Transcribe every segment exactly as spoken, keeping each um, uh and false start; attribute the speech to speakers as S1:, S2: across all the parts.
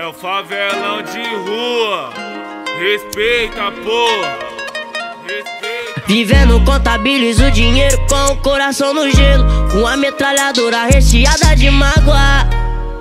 S1: o favelão de rua. Respeita, porra. Respeita.
S2: Vivendo, contabilizo o dinheiro com o coração no gelo, com a metralhadora recheada de mágoa.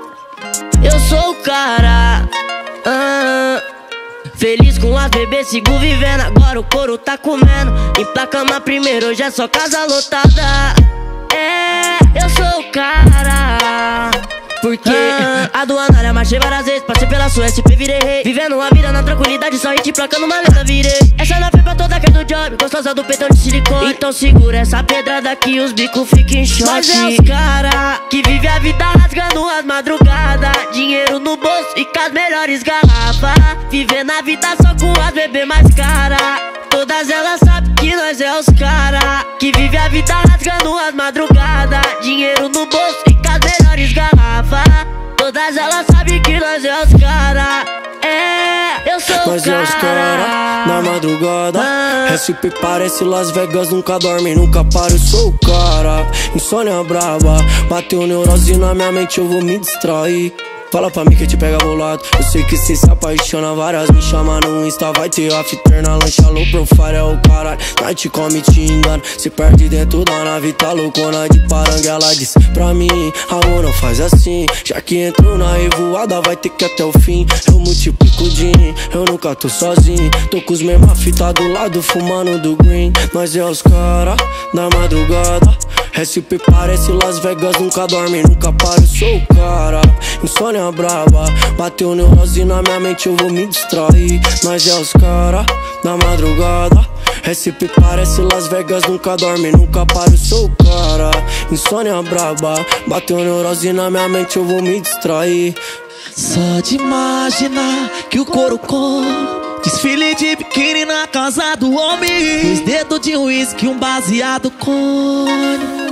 S2: Eu sou o cara, ah, feliz com as bebês, sigo vivendo. Agora o couro tá comendo. Emplacamos primeiro, hoje é só casa lotada. É, eu sou o cara. Porque ah, aduanária, marchei várias vezes, passei pela sua S P, virei rei. Vivendo uma vida na tranquilidade, só hit placando uma letra, virei. Essa não foi pra toda que é do job, gostosa do peitão de silicone. Então segura essa pedrada que os bicos ficam em choque. Mas é os cara que vive a vida rasgando as madrugadas, dinheiro no bolso e com as melhores garrafas. Vivendo a vida só com as bebê mais cara. Todas elas sabem que nós é os cara que vive a vida rasgando as madrugadas, dinheiro no bolso e com as melhores garrafas. Todas elas sabem que nós é os cara. É, eu sou o cara.
S3: Nós é os cara, na madrugada.
S2: ah.
S3: S P parece Las Vegas, nunca dorme, nunca para, eu sou o cara. Insônia braba, bateu neurose na minha mente, eu vou me distrair. Fala pra mim que te pega bolado. Eu sei que cê se apaixona várias. Me chama no Insta, vai ter after na lancha. Low profile é o caralho. Night come te engano. Se perde dentro da nave, tá loucona de paranga. Ela disse pra mim, amor, não faz assim. Já que entrou na revoada, vai ter que ir até o fim. Eu multiplico o din, eu nunca tô sozinho. Tô com os mesma fita do lado, fumando do green. Nós é os cara, da madrugada. S P parece Las Vegas, nunca dorme, nunca para, eu sou o cara. Insônia braba, bateu neurose na minha mente, eu vou me distrair. Nós é os cara, da madrugada. S P parece Las Vegas, nunca dorme, nunca para, eu sou o cara. Insônia braba, bateu neurose na minha mente, eu vou me distrair.
S4: Só de imaginar que o couro come, desfile de biquíni na casa do homem, dois dedos de uísque, um baseado cone.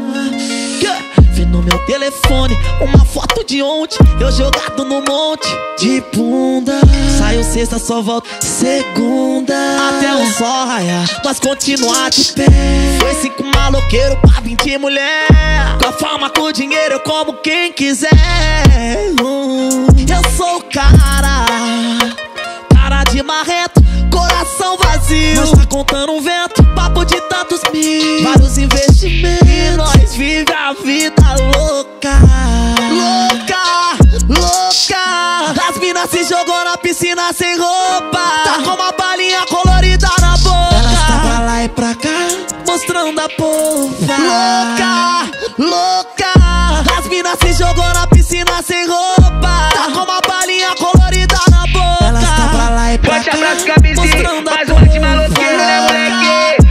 S4: Vê no meu telefone uma foto de ontem, eu jogado no monte de bunda. Saiu sexta, só volto segunda. Até o sol raiar, nós continuar de pé. Foi cinco maloqueiro pra vinte mulher. Com a fama, com o dinheiro, eu como quem quiser. Eu sou o cara, cara de marreto, coração vazio. Nós tá contando um vento, papo de tantos mil, vários investimentos. E nós vive a vida louca, louca, louca. As minas se jogou na piscina sem roupa, tá com uma balinha colorida na boca. Elas tá pra lá e pra cá, mostrando a polpa. Louca, louca. As minas se jogou na piscina sem roupa, tá com uma balinha colorida na boca. Elas tá pra lá e pra cá, mostrando a polpa.
S5: Mais uma de maloqueiro, né, moleque?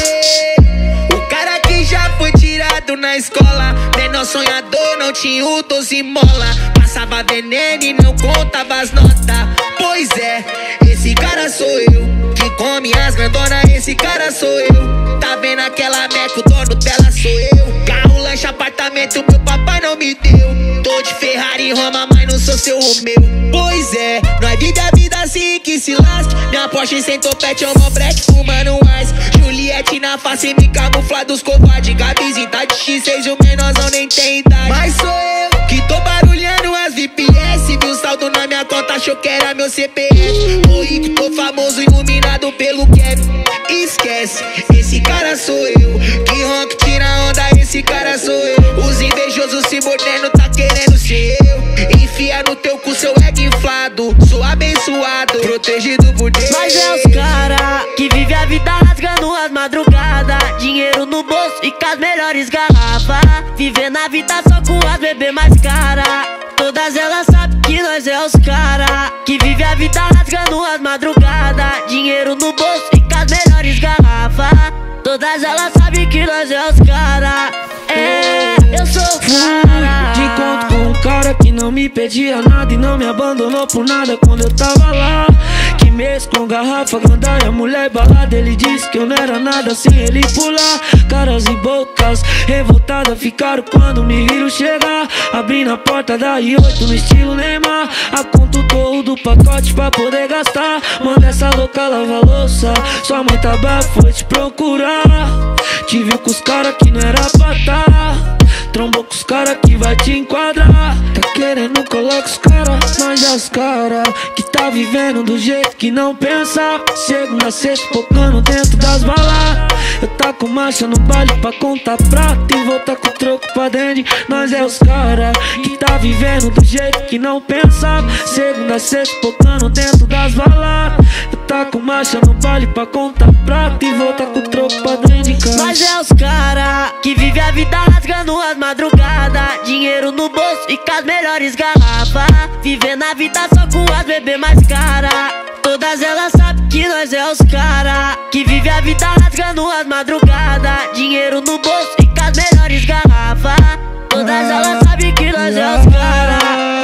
S5: O cara que já foi tirado na escola, menor sonhador, não tinha o doze mola. Passava veneno e não contava as notas. Pois é, esse cara sou eu, que come as grandona, esse cara sou eu. Tá vendo aquela meca, o dono dela sou eu. Carro, lanche, apartamento, meu papai não me deu. Tô de Ferrari, Roma, mas não sou seu Romeu. Pois é, nós vive a vida assim que se lasque. Minha Porsche sem topete, é um mobrete fumando ice. Juliette na face, me camufla dos covardes. Gabizinho tá de X seis, o menorzão nem tem idade. Mas sou eu que tô barulhando as V P S. Viu saldo na minha conta, achou que era meu C P F. Tô rico, tô famoso, iluminado pelo cap. Esquece, esse cara sou eu, que ronco, tira onda, esse cara sou eu. Os invejosos se mordendo, tá querendo ser eu. Enfia no teu cu seu egg inflado. Sou abençoado, protegido por Deus.
S2: Mas é os cara que vive a vida rasgando as madrugadas, dinheiro no bolso e com as melhores garrafas. Vivendo a vida só com as bebê mais cara. Todas elas sabem que nós é os cara que vive a vida rasgando as madrugadas, dinheiro no bolso e com as melhores garrafas. Todas elas sabem que nós é os cara. É, eu sou o cara.
S6: De encontro com um cara que não me pedia nada e não me abandonou por nada quando eu tava lá. Que mês com garrafa, gandaia, mulher balada. Ele disse que eu não era nada sem ele pular. Caras e bocas revoltadas ficaram quando me viram chegar. Abrindo a porta da I oito no estilo Neymar. A conta o torro do pacote pra poder gastar. Manda essa louca lavar louça, sua mãe tá brava, foi te procurar. Te viu com os caras que não era pra tá. trombou com os cara que vai te enquadrar. Tá querendo, coloca os cara, nós é os cara que tá vivendo do jeito que não pensa. Segunda, sexta, focando dentro das balas. Eu tá com marcha no baile pra contar prata e voltar com o troco pra dentro. Nós é os cara que tá vivendo do jeito que não pensa. Segunda, sexta, focando dentro das balas. Eu tá com marcha no baile pra contar prata e voltar com o troco pra dentro de casa.
S2: Nós é os cara que vive a vida rasgando as madrugadas. Dinheiro no bolso e com as melhores garrafas. Vivendo a vida só com as bebê mais cara. Todas elas sabem que nós é os cara que vive a vida rasgando as madrugadas. Dinheiro no bolso e com as melhores garrafas. Todas elas sabem que nós é os cara.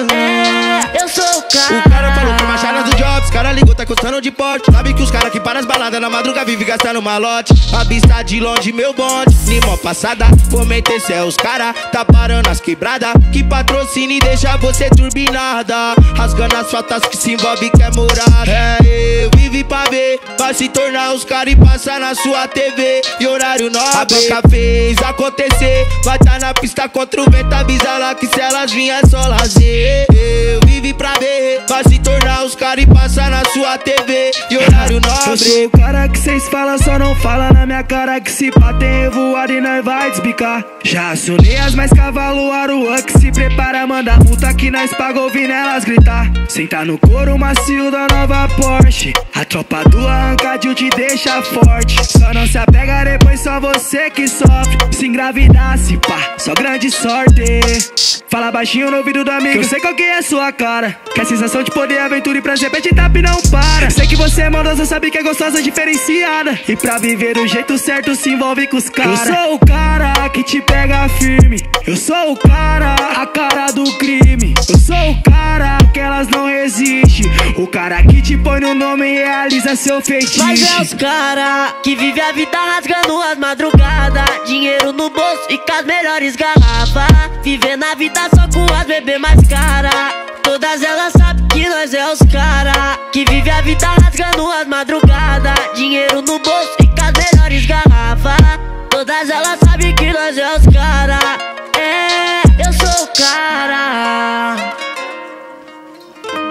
S2: É, eu sou o cara.
S5: O cara falou pra machada do Jobs, cara ligou, tá custando de porte. Sabe que os cara que para as baladas na madruga vive gastando malote. A vista de longe, meu bonde, Nimo passada. Comentei se é os cara, tá parando as quebradas. Que patrocina e deixa você turbinada. Rasgando as fotos que se envolve que é morada. É, eu vive pra ver, vai se tornar os cara e passar na sua T V. E horário nobre, a banca fez acontecer. Vai tá na pista contra o vento, avisa lá que se elas vinham é só lazer. Eu vive pra ver, vai se tornar os cara e passar na sua T V. E horário nobre.
S6: Eu sou o cara que cês falam, só não fala na minha cara. Que se pá tem revoada e nós vai desbicar. Já acionei as mais cavalo, Aruan que se prepara, manda multa que nós paga ouvindo elas gritar. Senta no couro macio da nova Porsche. A tropa do arrancadinho te deixa forte. Só não se apega depois, só você que sofre. Se engravidar, se pá, só grande sorte. Fala baixinho no ouvido do amigo, eu sei qual que é a sua cara. Que a sensação de poder, aventura e prazer pede tapa e não para. Sei que você é maldosa, sabe que é gostosa, diferenciada. E pra viver do jeito certo se envolve com os caras. Eu sou o cara que te pega firme. Eu sou o cara, a cara do crime. Eu sou o cara que elas não resistem. O cara que te põe no nome e realiza seu feitiço.
S2: Nós é os cara que vive a vida rasgando as madrugadas. Dinheiro no bolso e com as melhores garrafas. Vivendo a vida só com as bebê mais cara. Todas elas sabem que nós é os cara que vive a vida rasgando as madrugadas. Dinheiro no bolso e com as melhores garrafas. Todas elas sabem que nós é os